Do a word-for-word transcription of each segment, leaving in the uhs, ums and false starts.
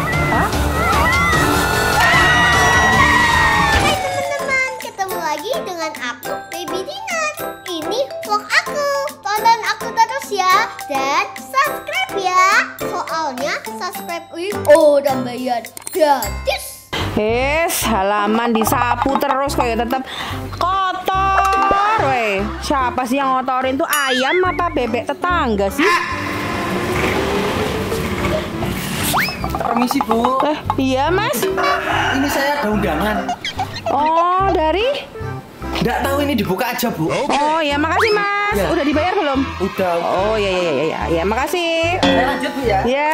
Hah? Hai teman-teman, ketemu lagi dengan aku, Baby Dinar. Ini vlog aku. Tonton aku terus ya. Dan subscribe ya. Soalnya subscribe oh dan bayar gratis. Yes, halaman disapu terus kok ya tetap kotor. Weh, siapa sih yang ngotorin tuh, ayam apa bebek tetangga sih? Permisi Bu. Eh, iya Mas. Ini saya ada undangan. Oh, dari? Nggak tahu ini dibuka aja Bu. Oh ya, makasih Mas. Ya. Udah dibayar belum? Udah. Oh ya ya ya ya ya, makasih. Saya lanjut Bu ya. Ya.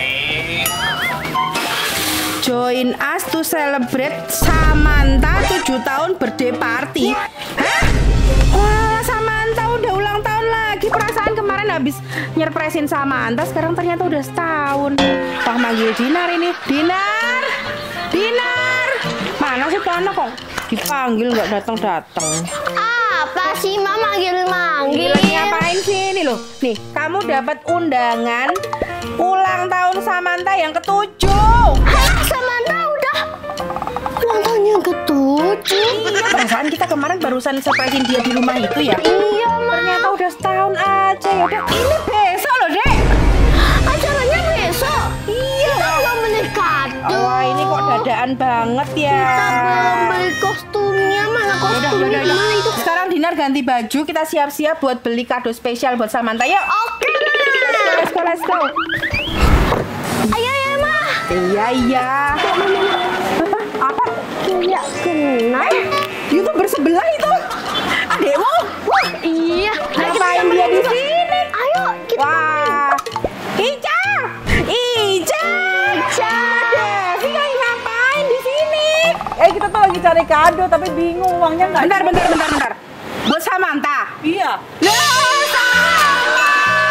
Join us to celebrate Samantha tujuh tahun birthday party. Hah? Wah, Samantha udah ulang tahun lagi. Perasaan kemarin habis nyerpresin Samantha, sekarang ternyata udah setahun. Wah, manggil Dinar ini. Dinar! Dinar! Mana sih tuh anak kok? Dipanggil nggak datang-datang. Apa sih Mama manggil-manggil? Lagi ngapain sih ini loh? Nih, kamu dapat undangan ulang tahun Samantha yang ketujuh. Hah, Samantha udah ulang tahun yang ketujuh. Iya, perasaan kita kemarin barusan surprisein dia di rumah itu ya. Iya, Ma. Ternyata udah setahun aja ya. Udah, ini besok loh, Dek. Acaranya besok. Iya. Kita belum beli kado. Wah, ini kok dadaan banget ya. Kita belum beli kostumnya. Mana Udah, kostumnya? udah, udah. Gimana itu? Sekarang Dinar ganti baju, kita siap-siap buat beli kado spesial buat Samantha. Yuk. Oke, Let's go, let's go. ayo ya, Ma. Iya, iya. Apa? Apa? Tidak kenal. YouTuber sebelah itu. Adekmu? Wah, iya. Ngapain dia di sini? Ayo, kita Wah, Ica, Ica, Ica. Devi lagi ngapain di sini? Eh kita tuh lagi cari kado tapi bingung uangnya nggak. Bentar, bentar, bentar, bentar. Buat Samantha. Iya. Loh, sama.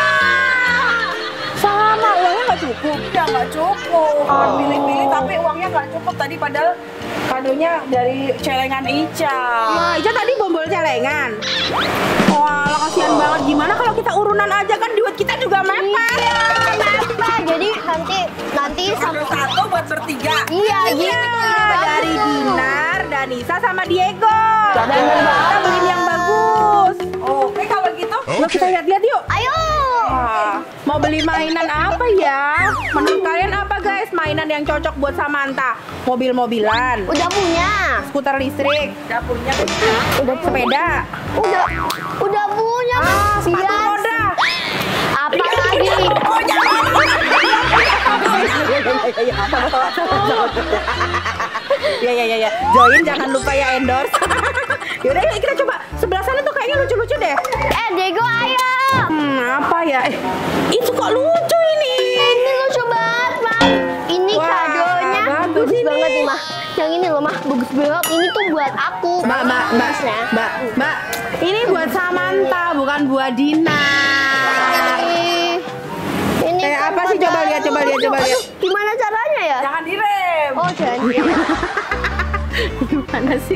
Sama uangnya nggak cukup. Iya nggak cukup. Oh. Pilih-pilih tapi uangnya nggak cukup tadi padahal kadonya dari celengan Ica. Wah, Ica tadi bombol celengan. Wah, kasihan banget. Gimana kalau kita urunan aja, kan duit kita juga mepet. Iya, kenapa? Jadi nanti nanti Kado sama satu buat bertiga. iya gitu. Iya, dari Dinar, Danisa sama Diego. Bener Dan kita banget. beliin yang bagus. Oke kalau gitu. Yuk kita lihat-lihat yuk. Ayo. Wah, mau beli mainan apa ya? Menurut kalian apa guys mainan yang cocok buat Samantha? Mobil-mobilan, Udah punya. skuter listrik, Udah punya. Udah sepeda, Udah udah punya. ah, sepatu Bias. roda. Apa lagi? Ya ya ya ya. Join jangan lupa ya endorse. Yaudah yuk kita coba. Sebelah sana tuh kayaknya lucu-lucu deh. Eh, Diego ayo. Hmm, apa ya? Eh, itu kok lucu ini? Ini lucu banget, Mam. Ini Wah, kadonya bagus bagus ini. banget nih, Mah. Yang ini loh, Mah. Bagus banget. Ini tuh buat aku. Mbak, mbak, mbak, Bagusnya. mbak, mbak. Ini buat Samantha, bukan buat Dinar. Ih, Ini Eh, kan apa sih? buat Coba lihat, aku. coba lihat, coba Aduh, lihat. Gimana caranya ya? Jangan direm. Oh, jangan. Gimana sih?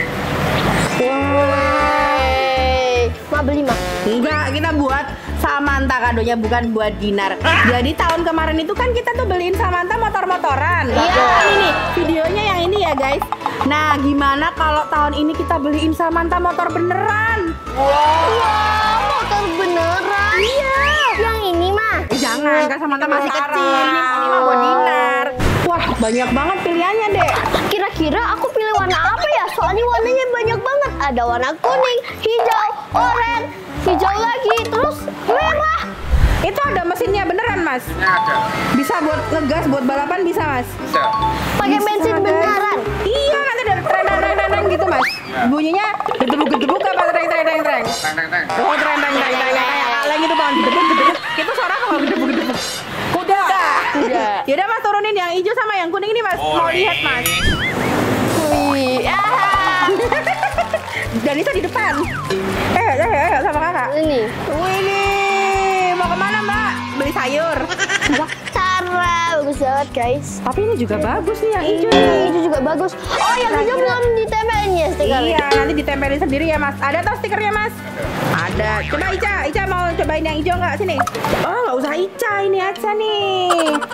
Wey. Ma beli, Ma. Enggak, kita buat Samantha kadonya, bukan buat Dinar. Jadi tahun kemarin itu kan kita tuh beliin Samantha motor-motoran. Iya. Nah, ini nih, videonya yang ini ya guys. Nah, gimana kalau tahun ini kita beliin Samantha motor beneran? Wah, motor beneran. Iya. Yang ini, mah. Eh, jangan, kan Samantha masih kecil. Ini ini mah buat Dinar. Wah, banyak banget pilihannya, Dek. Kira-kira aku pilih warna apa ya? Soalnya warnanya banyak banget. Ada warna kuning, hijau, oranye, hijau lagi, terus merah. Itu ada mesinnya beneran, Mas? Bisa buat ngegas, buat balapan bisa, Mas? Pakai Bisa, bensin guys. beneran. Iya, nanti ada tren-tren gitu, Mas. Bunyinya gedebuk-gedebuk apa tren-tren-tren? Oh, tren-tren-tren kayak kaleng gitu, Bang. Gedebuk-gedebuk. Itu suara apa gedebuk-gedebuk? Kuda. Kuda. Yaudah, Mas, turunin yang hijau sama yang kuning ini, Mas. Mau lihat, Mas. Wih, ah. Danisa di depan. Eh, eh, eh, sama kakak. Ini. Wih, nih. Mau kemana, Mbak? Beli sayur. Cara bagus banget, guys. Tapi ini juga bagus nih yang hijau. Ini hijau juga bagus. Oh, yang hijau belum ditempelin ya stikernya? Iya, nanti ditempelin sendiri ya, Mas. Ada toh stikernya, Mas? Ada. Coba Ica, Ica mau cobain yang hijau nggak? Sini. Oh, nggak usah Ica, ini aja nih.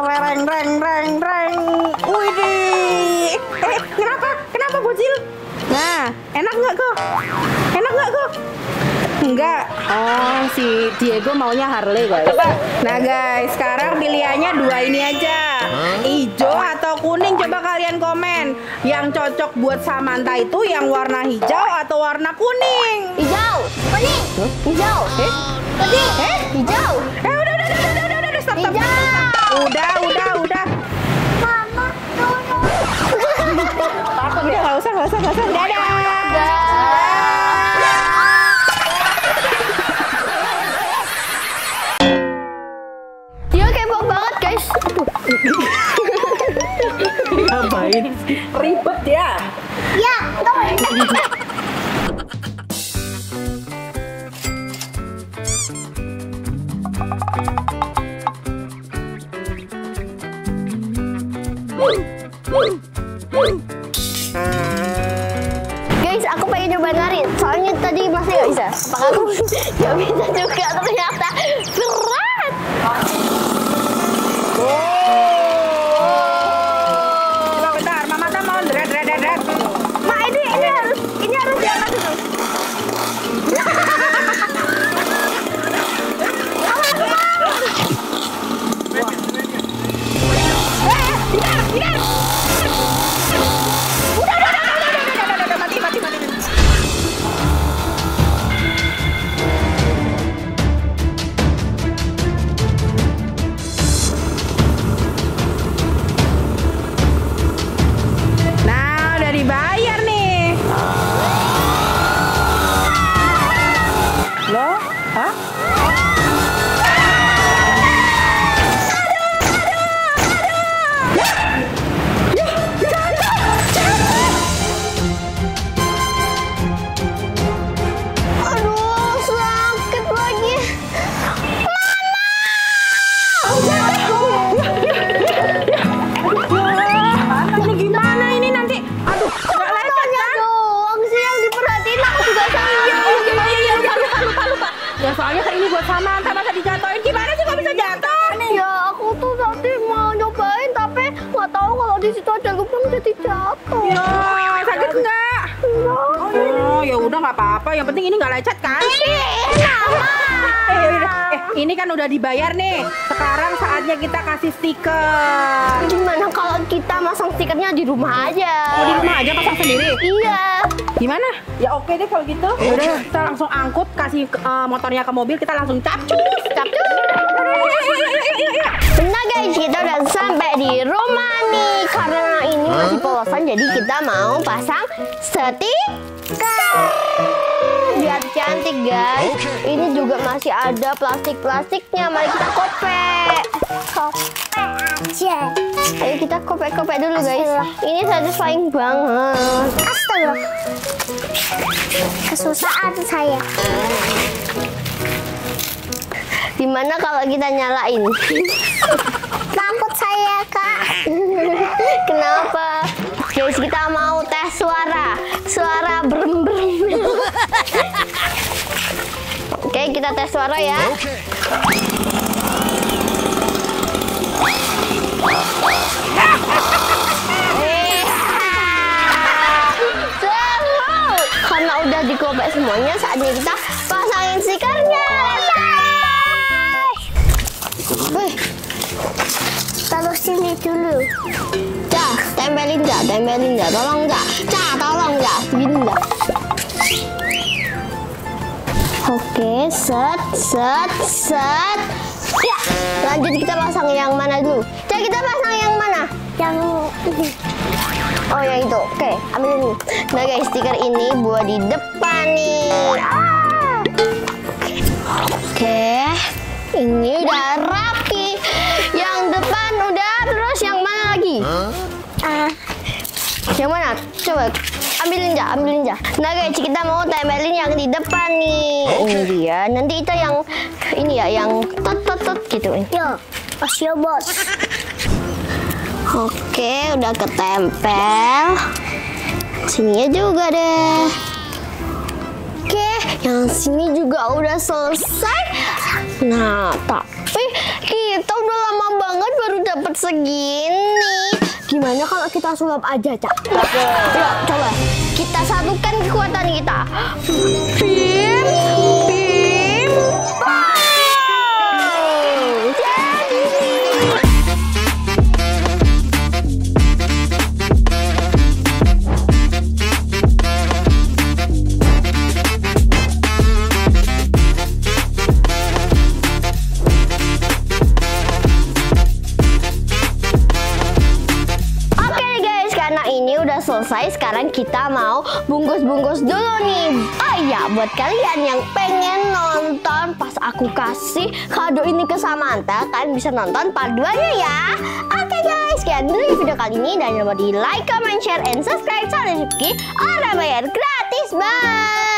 Reng reng reng reng. Widih. Eh, kenapa? Kenapa bocil? Nah, enak nggak kok? Enak nggak kok? Enggak. Oh, si Diego maunya Harley, guys. Nah, guys, sekarang pilihannya dua ini aja. Hijau atau kuning, coba kalian komen. Yang cocok buat Samantha itu yang warna hijau atau warna kuning? Hijau. Kuning. Hijau. Eh? Kuning. Eh? Hijau. Eh, udah, udah, udah, udah, udah, udah, stop, stop, stop, stop. Udah, udah, udah. Mama, tolong. Udah, nggak usah, nggak usah, nggak usah. Dadah. Dia kepo banget, guys. Ngapain? Ribet ya. Ya, tolong. Guys, aku pengen coba nari. Soalnya tadi masih nggak bisa. Apakah aku nggak bisa juga? Ternyata berat. Coba bentar, Mama tuh mau dret, dret, dret, dret. Ma, ini ini harus ini harus diangkat dulu. Nah, udah dibayar nih. Loh? Hah? Aduh, sakit lagi. Ini gimana ini nanti? Aduh, nggak lecet Tanya kan? doang sih yang diperhatiin, aku juga sayang. Iya, iya, iya, lupa, lupa, lupa, lupa. Ya soalnya kan ini buat Samantha, masa dijatuhin? Gimana sih kok bisa jatuh? Ya, aku tuh tadi mau nyobain tapi nggak tahu kalau di situ ada lubang jadi jatuh. Ya, sakit nggak? Oh, ya udah nggak apa-apa. Yang penting ini nggak lecet kan? Eh, udah. Eh, ini kan udah dibayar nih. Sekarang saatnya kita kasih stiker. Gimana kalau kita masang stikernya di rumah aja? Mau di rumah aja pasang sendiri? Iya. Gimana? Ya oke deh kalau gitu. Ya udah, kita langsung angkut, kasih eh, motornya ke mobil, kita langsung capcus. Capcus. Nah guys, kita udah sampai di rumah nih. Karena ini masih polosan, jadi kita mau pasang stiker. Biar cantik guys. Ini juga masih ada plastik-plastiknya. Mari kita kopek. Kopek aja. Ayo kita kopek-kopek dulu guys. Ini satisfying banget. Astaga. Kesusahan saya. Gimana kalau kita nyalain? Takut saya, Kak. Kenapa? Guys, kita mau tes suara. Suara brem-brem. Oke, kita tes suara ya. Seru. Karena udah dikopek semuanya, saatnya kita pasangin stikernya. Wih, taruh sini dulu. Dah, tempelin dah, tempelin dah. Tolong dah, dah, tolong dah. Gini dah. Oke, set, set, set. Ya, lanjut kita pasang yang mana dulu? Cak, kita pasang yang mana? Yang ini. Oh, yang itu. Oke, ambil ini. Nah guys, stiker ini buat di depan nih. Ah. Oke, ini udah rapi. Yang depan udah, terus yang mana lagi? Ah, yang mana? Coba ambilin aja, ambilin aja. Nah guys, kita mau tempelin yang di depan nih. Ini dia. Nanti kita yang ini ya, yang tot tot tot gitu. Yo, Osio bos. Oke, udah ketempel. Sininya juga deh. Oke, yang sini juga udah selesai. Nah, tapi kita udah lama banget baru dapat segini. Gimana kalau kita sulap aja, Cak? Yuk, coba. Kita satukan kekuatan kita. Bim, bim, bang. Jadi. Selesai, sekarang kita mau bungkus-bungkus dulu nih. Oh iya, buat kalian yang pengen nonton pas aku kasih kado ini ke Samantha, kalian bisa nonton part dua-nya ya. Oke guys, sekian dulu video kali ini, dan jangan lupa di like, comment, share, and subscribe channel Rizky orang bayar gratis. Bye.